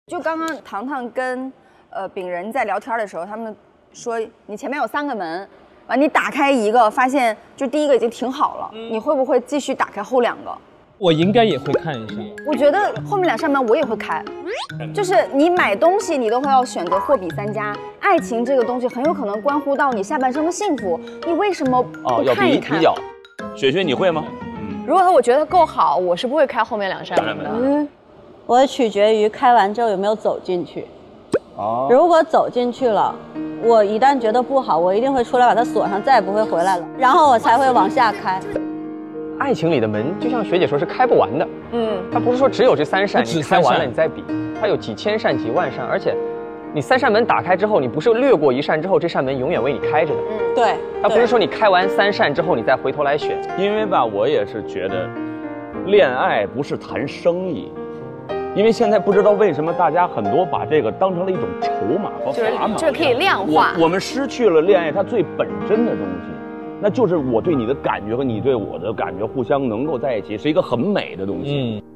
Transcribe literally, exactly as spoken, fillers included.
就刚刚糖糖跟呃饼人在聊天的时候，他们说你前面有三个门，完你打开一个，发现就第一个已经停好了，嗯、你会不会继续打开后两个？ 我应该也会看一下。 我觉得后面两扇门我也会开，就是你买东西你都会要选择货比三家，爱情这个东西很有可能关乎到你下半生的幸福，你为什么不看一看？ 哦、要比比较。雪雪你会吗？ 嗯，如果我觉得够好，我是不会开后面两扇门的。 嗯。 我取决于开完之后有没有走进去。哦，如果走进去了，我一旦觉得不好，我一定会出来把它锁上，再也不会回来了，然后我才会往下开。 爱情里的门，就像学姐说，是开不完的。嗯，它不是说只有这三扇，你开完了你再比，它有几千扇、几万扇，而且你三扇门打开之后，你不是略过一扇之后，这扇门永远为你开着的。 嗯，对。 它不是说你开完三扇之后，你再回头来选。 因为吧，我也是觉得，恋爱不是谈生意。 因为现在不知道为什么大家很多把这个当成了一种筹码和砝码， 就是可以量化。 我, 我们失去了恋爱它最本真的东西，那就是我对你的感觉和你对我的感觉互相能够在一起，是一个很美的东西。嗯。